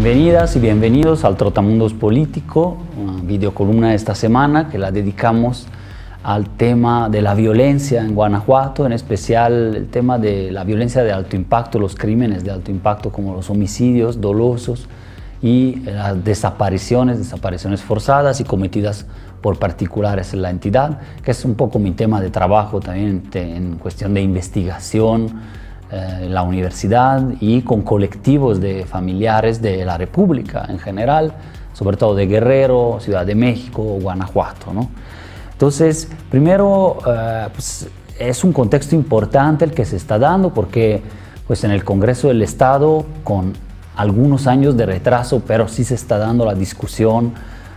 Bienvenidas y bienvenidos al Trotamundos Político, una videocolumna de esta semana que la dedicamos al tema de la violencia en Guanajuato, en especial el tema de la violencia de alto impacto, los crímenes de alto impacto como los homicidios dolosos y las desapariciones forzadas y cometidas por particulares en la entidad, que es un poco mi tema de trabajo también en cuestión de investigación en la universidad y con colectivos de familiares de la República en general, sobre todo de Guerrero, Ciudad de México, Guanajuato, ¿no? Entonces, primero, pues, es un contexto importante el que se está dando porque pues, en el Congreso del Estado, con algunos años de retraso, pero sí se está dando la discusión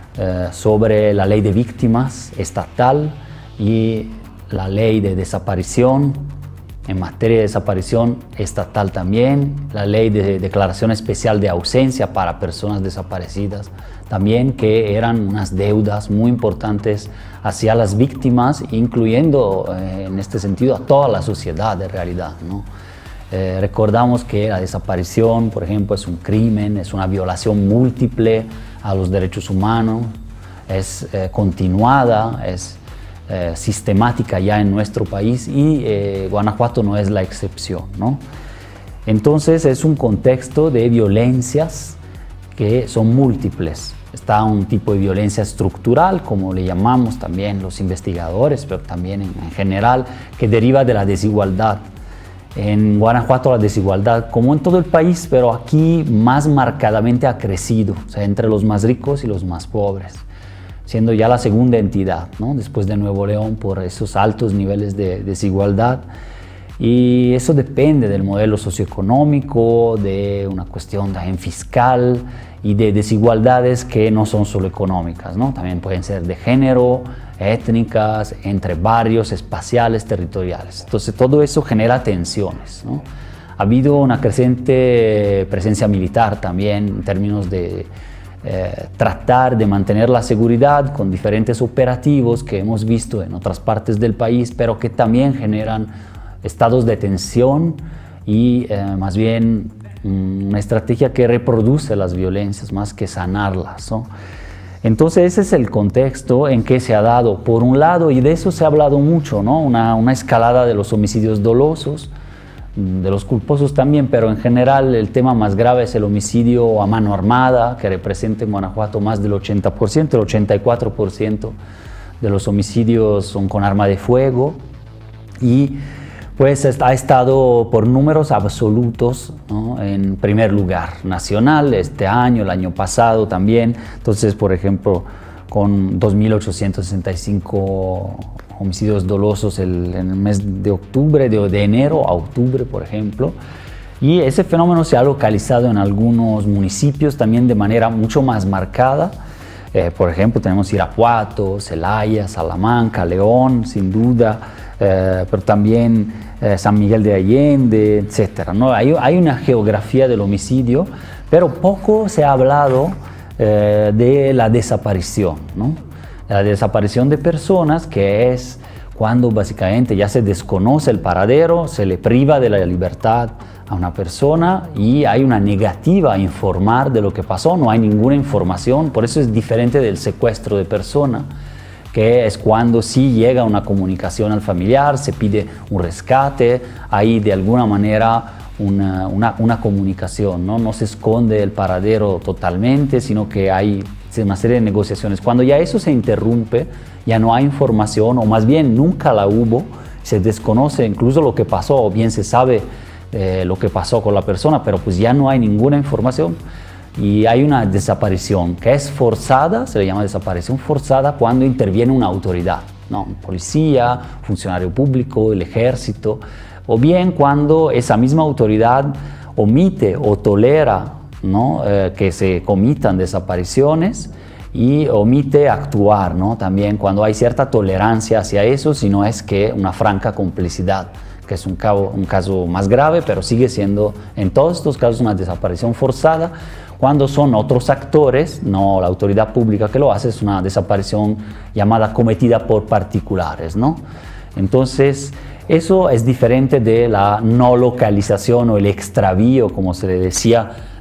sobre la ley de víctimas estatal y la ley de desaparición. En materia de desaparición estatal también, la ley de declaración especial de ausencia para personas desaparecidas también, que eran unas deudas muy importantes hacia las víctimas, incluyendo en este sentido a toda la sociedad de realidad, ¿no? Recordamos que la desaparición, por ejemplo, es un crimen, es una violación múltiple a los derechos humanos, es continuada, es sistemática ya en nuestro país y Guanajuato no es la excepción, ¿no? Entonces es un contexto de violencias que son múltiples. Está un tipo de violencia estructural, como le llamamos también los investigadores, pero también en general, que deriva de la desigualdad. En Guanajuato la desigualdad, como en todo el país, pero aquí más marcadamente ha crecido, o sea, entre los más ricos y los más pobres, siendo ya la segunda entidad, ¿no? Después de Nuevo León, por esos altos niveles de desigualdad. Y eso depende del modelo socioeconómico, de una cuestión también fiscal y de desigualdades que no son solo económicas, ¿no? También pueden ser de género, étnicas, entre barrios, espaciales, territoriales. Entonces todo eso genera tensiones, ¿no? Ha habido una creciente presencia militar también en términos de tratar de mantener la seguridad con diferentes operativos que hemos visto en otras partes del país, pero que también generan estados de tensión y más bien una estrategia que reproduce las violencias más que sanarlas, ¿no? Entonces ese es el contexto en que se ha dado, por un lado, y de eso se ha hablado mucho, ¿no? Una escalada de los homicidios dolosos, de los culposos también, pero en general el tema más grave es el homicidio a mano armada, que representa en Guanajuato más del 80%, el 84% de los homicidios son con arma de fuego, y pues ha estado por números absolutos, ¿no?, en primer lugar nacional este año, el año pasado también. Entonces, por ejemplo, con 2.865 homicidios dolosos en el mes de octubre, de enero a octubre, por ejemplo. Y ese fenómeno se ha localizado en algunos municipios también de manera mucho más marcada. Por ejemplo, tenemos Irapuato, Celaya, Salamanca, León, sin duda, pero también San Miguel de Allende, etc., ¿no? Hay una geografía del homicidio, pero poco se ha hablado de la desaparición, ¿no? La desaparición de personas, que es cuando básicamente ya se desconoce el paradero, se le priva de la libertad a una persona y hay una negativa a informar de lo que pasó, no hay ninguna información. Por eso es diferente del secuestro de persona, que es cuando sí llega una comunicación al familiar, se pide un rescate, hay de alguna manera una comunicación, ¿no? No se esconde el paradero totalmente, sino que hay una serie de negociaciones. Cuando ya eso se interrumpe, ya no hay información, o más bien nunca la hubo, se desconoce incluso lo que pasó, o bien se sabe lo que pasó con la persona, pero pues ya no hay ninguna información y hay una desaparición que es forzada, se le llama desaparición forzada cuando interviene una autoridad, ¿no? Policía, funcionario público, el ejército, o bien cuando esa misma autoridad omite o tolera, ¿no?, que se comitan desapariciones y omite actuar, ¿no? También cuando hay cierta tolerancia hacia eso, si no es que una franca complicidad, que es un caso más grave, pero sigue siendo en todos estos casos una desaparición forzada. Cuando son otros actores, no la autoridad pública que lo hace, es una desaparición llamada cometida por particulares, ¿no? Entonces, eso es diferente de la no localización o el extravío, como se le decía,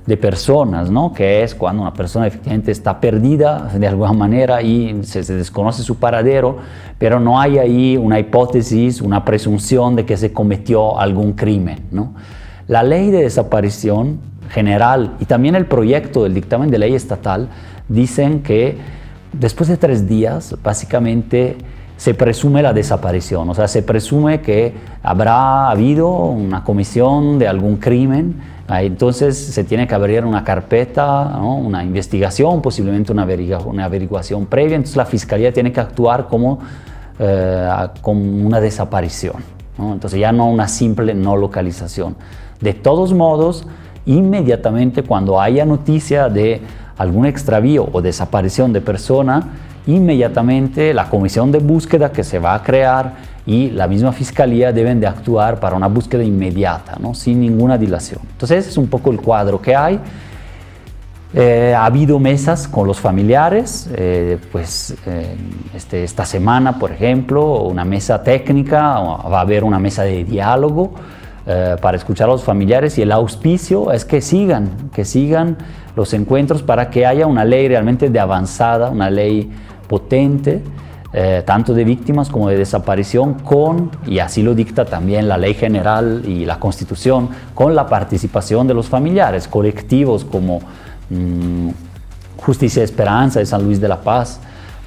de personas, ¿no? Que es cuando una persona efectivamente está perdida de alguna manera y se desconoce su paradero, pero no hay ahí una hipótesis, una presunción de que se cometió algún crimen, ¿no? La ley de desaparición general y también el proyecto del dictamen de ley estatal dicen que después de 3 días, básicamente, se presume la desaparición, o sea, se presume que habrá habido una comisión de algún crimen, entonces se tiene que abrir una carpeta, ¿no? Una investigación, posiblemente una averiguación previa, entonces la Fiscalía tiene que actuar como una desaparición, ¿no? Entonces ya no una simple no localización. De todos modos, inmediatamente cuando haya noticia de algún extravío o desaparición de persona, inmediatamente la comisión de búsqueda que se va a crear y la misma Fiscalía deben de actuar para una búsqueda inmediata, ¿no? Sin ninguna dilación. Entonces ese es un poco el cuadro que hay. Ha habido mesas con los familiares, esta semana, por ejemplo, una mesa técnica, va a haber una mesa de diálogo para escuchar a los familiares, y el auspicio es que sigan los encuentros para que haya una ley realmente de avanzada, una ley potente, tanto de víctimas como de desaparición, y así lo dicta también la ley general y la Constitución, con la participación de los familiares, colectivos como Justicia y Esperanza de San Luis de la Paz,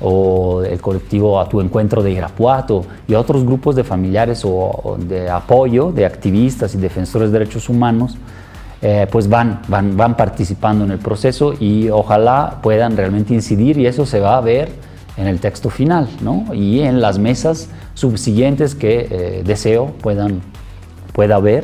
o el colectivo A Tu Encuentro de Irapuato, y otros grupos de familiares o de apoyo de activistas y defensores de derechos humanos, pues van participando en el proceso y ojalá puedan realmente incidir, y eso se va a ver en el texto final, ¿no? Y en las mesas subsiguientes que deseo pueda haber.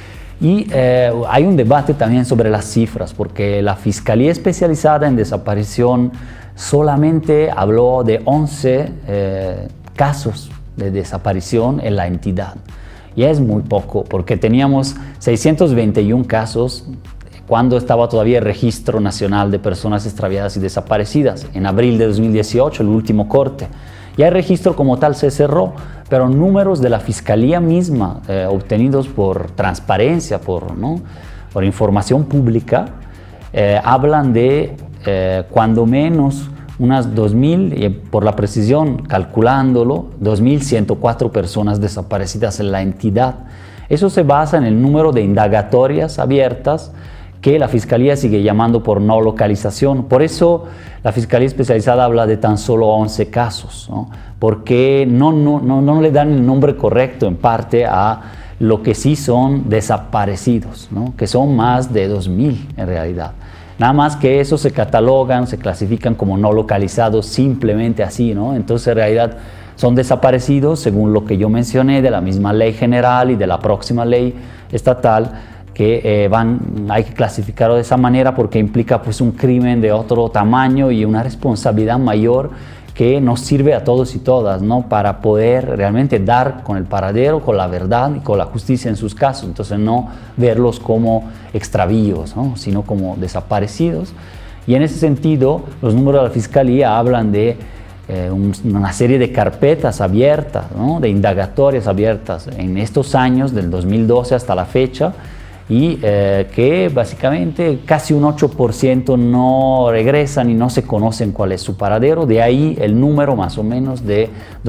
Y hay un debate también sobre las cifras, porque la Fiscalía Especializada en Desaparición solamente habló de 11 casos de desaparición en la entidad. Y es muy poco, porque teníamos 621 casos cuando estaba todavía el Registro Nacional de Personas Extraviadas y Desaparecidas, en abril de 2018, el último corte. Ya el registro como tal se cerró, pero números de la Fiscalía misma, obtenidos por transparencia, por información pública, hablan de cuando menos unas 2.000, por la precisión, calculándolo, 2.104 personas desaparecidas en la entidad. Eso se basa en el número de indagatorias abiertas que la Fiscalía sigue llamando por no localización. Por eso la Fiscalía Especializada habla de tan solo 11 casos, ¿no? Porque no le dan el nombre correcto en parte a lo que sí son desaparecidos, ¿no? Que son más de 2.000 en realidad. Nada más que eso se catalogan, se clasifican como no localizados simplemente así, ¿no? Entonces en realidad son desaparecidos según lo que yo mencioné de la misma ley general y de la próxima ley estatal, que hay que clasificarlo de esa manera porque implica pues un crimen de otro tamaño y una responsabilidad mayor que nos sirve a todos y todas, ¿no? Para poder realmente dar con el paradero, con la verdad y con la justicia en sus casos. Entonces no verlos como extravíos, ¿no? Sino como desaparecidos. Y en ese sentido los números de la Fiscalía hablan de una serie de carpetas abiertas, ¿no? De indagatorias abiertas en estos años, del 2012 hasta la fecha, y que básicamente casi un 8% no regresan y no se conocen cuál es su paradero. De ahí el número más o menos de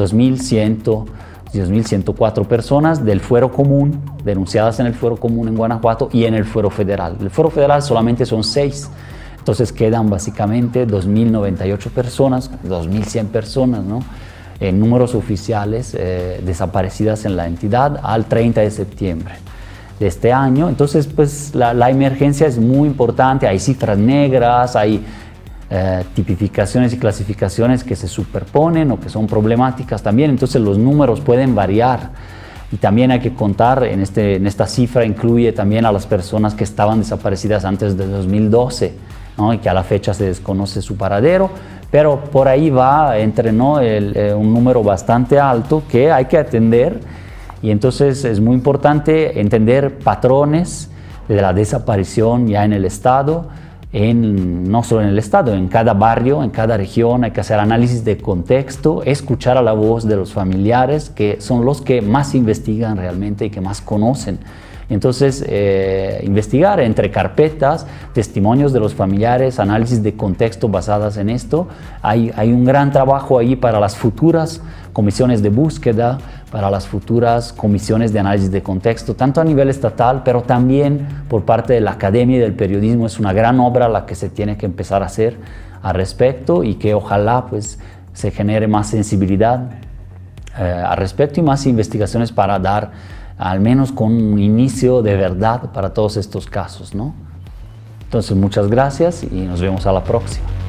2.104 personas del fuero común, denunciadas en el fuero común en Guanajuato y en el fuero federal. El fuero federal solamente son 6, entonces quedan básicamente 2.098 personas, 2.100 personas, ¿no? En números oficiales desaparecidas en la entidad al 30 de septiembre de este año. Entonces pues la emergencia es muy importante, hay cifras negras, hay tipificaciones y clasificaciones que se superponen o que son problemáticas también, entonces los números pueden variar y también hay que contar, en esta cifra incluye también a las personas que estaban desaparecidas antes de 2012, ¿no? Y que a la fecha se desconoce su paradero, pero por ahí va un número bastante alto que hay que atender. Y entonces es muy importante entender patrones de la desaparición ya en el Estado, no solo en el Estado, en cada barrio, en cada región. Hay que hacer análisis de contexto, escuchar a la voz de los familiares, que son los que más investigan realmente y que más conocen Entonces, investigar entre carpetas, testimonios de los familiares, análisis de contexto basadas en esto. Hay un gran trabajo ahí para las futuras comisiones de búsqueda, para las futuras comisiones de análisis de contexto, tanto a nivel estatal, pero también por parte de la academia y del periodismo. Es una gran obra la que se tiene que empezar a hacer al respecto y que ojalá pues, se genere más sensibilidad al respecto y más investigaciones para dar al menos con un inicio de verdad para todos estos casos, ¿no? Entonces, muchas gracias y nos vemos a la próxima.